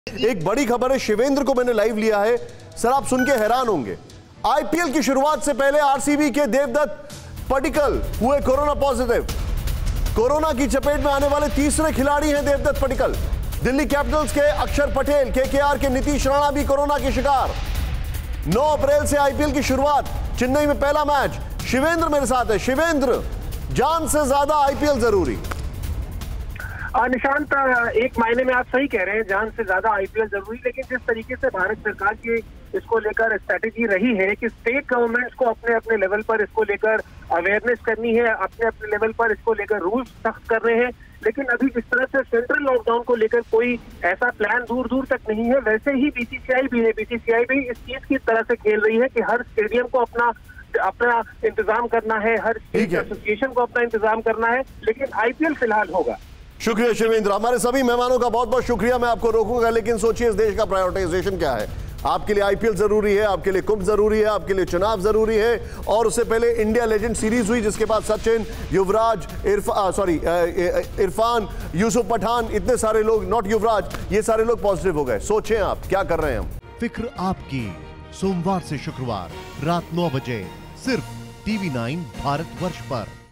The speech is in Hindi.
एक बड़ी खबर है, शिवेंद्र को मैंने लाइव लिया है। सर आप सुन के हैरान होंगे, आईपीएल की शुरुआत से पहले आरसीबी के देवदत्त पडिक्कल हुए कोरोना पॉजिटिव। कोरोना की चपेट में आने वाले तीसरे खिलाड़ी हैं देवदत्त पडिक्कल। दिल्ली कैपिटल्स के अक्षर पटेल, केकेआर के नीतीश राणा भी कोरोना के शिकार। 9 अप्रैल से आईपीएल की शुरुआत, चेन्नई में पहला मैच। शिवेंद्र मेरे साथ है। शिवेंद्र, जान से ज्यादा आईपीएल जरूरी? निशांत, एक मायने में आप सही कह रहे हैं, जान से ज्यादा आईपीएल जरूरी। लेकिन जिस तरीके से भारत सरकार की इसको लेकर स्ट्रैटेजी रही है कि स्टेट गवर्नमेंट्स को अपने अपने लेवल पर इसको लेकर अवेयरनेस करनी है, अपने अपने लेवल पर इसको लेकर रूल्स सख्त कर रहे हैं, लेकिन अभी जिस तरह से सेंट्रल लॉकडाउन को लेकर कोई ऐसा प्लान दूर दूर तक नहीं है, वैसे ही बीसीसीआई भी है। बीसीसीआई भी इस चीज की तरह से खेल रही है कि हर स्टेडियम को अपना इंतजाम करना है, हर स्टेट एसोसिएशन को अपना इंतजाम करना है, लेकिन आईपीएल फिलहाल होगा। शुक्रिया शिवेंद्र, हमारे सभी मेहमानों का बहुत बहुत शुक्रिया। मैं आपको रोकूंगा, लेकिन सोचिए इस देश का प्रायोरिटाइजेशन क्या है। आपके लिए आईपीएल जरूरी है, आपके लिए कुंभ जरूरी है, आपके लिए चुनाव जरूरी है, और उससे पहले इंडिया लेजेंड सीरीज हुई जिसके बाद सचिन, युवराज, इरफान, यूसुफ पठान, इतने सारे लोग, नॉट युवराज, ये सारे लोग पॉजिटिव हो गए। सोचें आप क्या कर रहे हैं हम। फिक्र आपकी, सोमवार से शुक्रवार रात 9 बजे सिर्फ टीवी 9 भारतवर्ष पर।